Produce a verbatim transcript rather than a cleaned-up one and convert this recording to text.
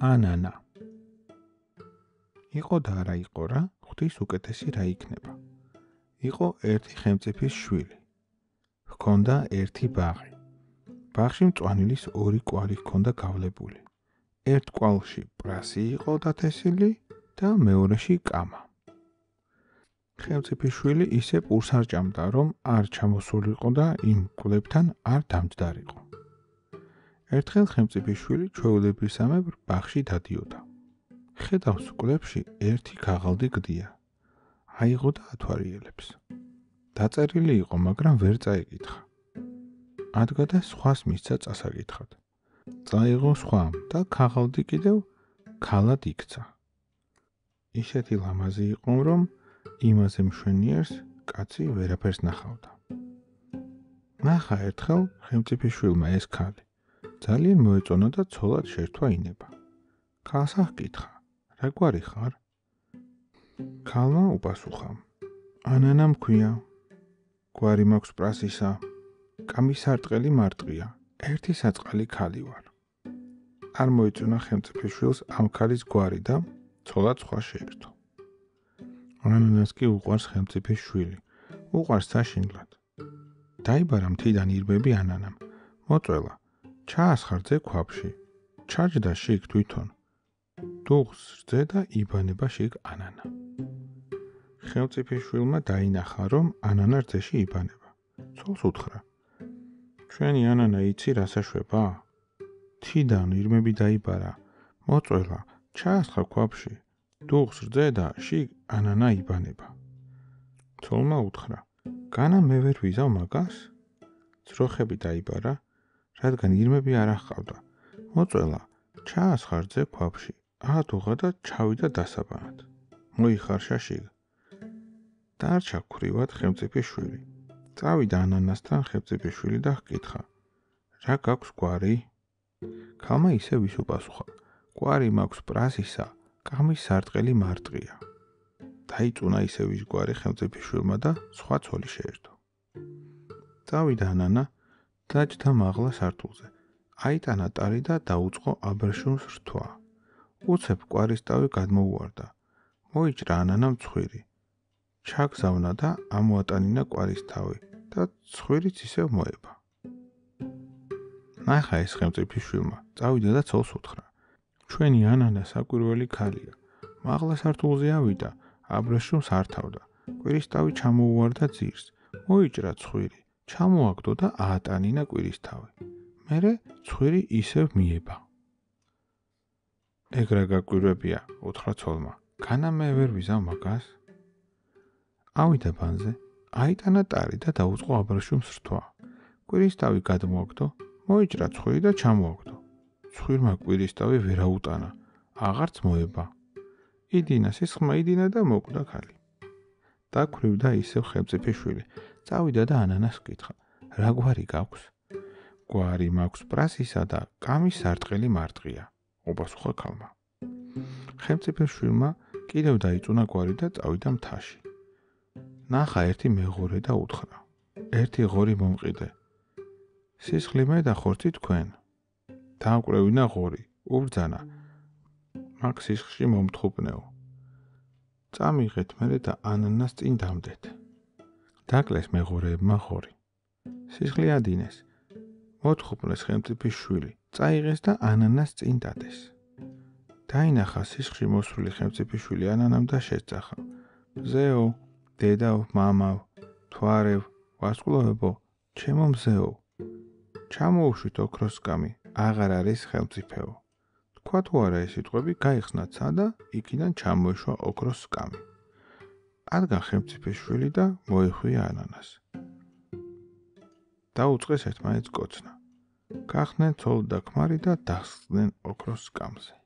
ანანა. იყო და არა იყო რა, ღვთის უკეთესი რა იქნება. იყო ერთი ხელმწიფის შვილი. ჰქონდა ერთი ბაღი. ბაღში მწვანილის ორი კვალი ჰქონდა გავლებული. ერთ კვალში პრასი იყო დათესილი და მეორეში კამა. ხელმწიფის შვილი ისე პურს არ ჭამდა, რომ არ ჩამოსულიყო და იმ კულებთან არ დამჯდარიყო. ერთხელ ხელმწიფის შვილი ჩვეულებრისამებრ ბაღში დადიოდა. ხედავს კვლებში ერთი ქაღალდი გდია. აიღო და ათვალიერებს. დაწერილი იყო, მაგრამ ვერ წაიკითხა. ადგა და სხვას მისცა წასაკითხად. წაიღო სხვამ და ქაღალდი კიდევ ქალად იქცა. ისეთი ლამაზი იყო, რომ იმაზე მშვენიერს კაცი ვერაფერს ნახავდა. ნახა ერთხელ ხელმწიფის შვილმა ეს ქალი. ძალიან მოეწონა და ცოლად შერთვა ინება. ქალს ჰკითხა, რა გვარი ხარ? ქალმა უპასუხა, ანანა მქვია, გვარი მაქვს პრასისა, კამის სარტყელი მარტყია, ერთი საწყალი ქალი ვარ. არ მოეწონა ხელმწიფის შვილს ამ ქალის გვარი და ცოლად სხვა შეერთო. ანანას კი უყვარს ხელმწიფის შვილი, უყვარს საშინლად. დაიბარა მთიდან ირბები ანანამ, მოწველა, ჩაასხარძე ქვაბში, ჩაჯდა შიგ თვითონ. დუღს რძე და იბანება შიგ ანანა. ხელმწიფის შვილმა დაინახა, რომ ანანა რძეში იბანება. ცოლს უთხრა, ჩვენი ანანა იცი რა საშვება? თიდან ირმები დაიბარა, მოწველა, ჩაასხა ქვაბში, დუღს რძე და შიგ ანანა იბანება. ცოლმა უთხრა, განა მე ვერ ვიზავ მაგას? ძროხები დაიბარა, რადგან ირმები არ ჰყავდა. მოწველა, ჩაასხა რძე ქვაბში, აადუღა და ჩავიდა დასაბანად. მოიხარშა შიგ. დარჩა ქვრივად ხელმწიფის შვილი. წავიდა ანანასთან ხელმწიფის შვილი და ჰკითხა, რა გაქვს გვარი? ქალმა ისევ ის უპასუხა, გვარი მაქვს პრასისა, კამის სარტყელი მარტყია. დაიწუნა ისევ ის გვარი ხელმწიფის შვილმა და სხვა ცოლი შეერთო. წავიდა ანანა, დაჯდა მაღლა სართულზე. აიტანა ტარი და დაუწყო აბრეშუმს რთვა. უცებ კვარის ტავი გადმოუვარდა. მოიჭრა ანანამ ცხვირი. ჩაგზავნა და ამოატანინა კვარის თავი და ცხვირიც ისევ მოება. ნახა ეს ხელმწიფის შვილმა, წავიდა და ცოლს უთხრა, ჩვენი ანანა საკვირველი ქალია. მაღლა სართულზე ავიდა, აბრეშუმს ართავდა. კვირის ტავი ჩამოუვარდა ძირს. მოიჭრა ცხვირი, ჩამოაგდო და აატანინა კვირის თავი. მერე ცხვირი ისევ მიება. ეგ რა გაკვირვებია, უთხრა ცოლმა. განა მე ვერ ვიზავ მაგას? ავიდა ბანზე, აიტანა ტარი და დაუწყო აბრეშუმს რთვა. კვირის თავი გადმოაგდო, მოიჭრა ცხვირი და ჩამოაგდო. ცხვირმა კვირის თავი ვერ აუტანა, აღარც მოება. იდინა სისხლმა იდინა და მოკვდა ქალი. დაქვრივდა ისევ ხელმწიფის შვილი. წავიდა და ანანას ჰკითხა, რა გვარი გაქვს? გვარი მაქვს პრასისა და კამის სარტყელი მარტყია, უპასუხა ქალმა. ხელმწიფის შვილმა კიდევ დაიწუნა გვარი და წავიდა მთაში. ნახა ერთი მეღორე და უთხრა, ერთი ღორი მომყიდე. სისხლი მე და ხორცი თქვენ. დააკვრევინა ღორი, უბრძანა, მაგ სისხლში მომთხუბნეო. წამიღეთ მერე და ანანას წინ დამდეთ. დაკლეს მეღორეებმა ღორი. სისხლი ადინეს. მოთხუბნეს ხელმწიფის შვილი, წაიღეს და ანანას წინ დადეს. დაინახა სისხლში მოსვლილი ხელმწიფის შვილი ანანამ და შეწახა. მზეო, დედავ, მამავ, თვარევ, ვარსკვლავებო, ჩემო მზეო. ჩამოუშვით ოქროს სკამი, აღარ არის ხელმწიფეო. თქვა თუ არა ეს სიტყვები, გაიხსნა ცა და იქიდან ჩამოეშვა ოქროს სკამი. ადგა ხელმწიფის შვილი და მოეხვია ანანას. დაუწყეს ერთმანეთს კოცნა. გახდნენ ცოლ და ქმარი და დასხდნენ ოქროს სკამზე.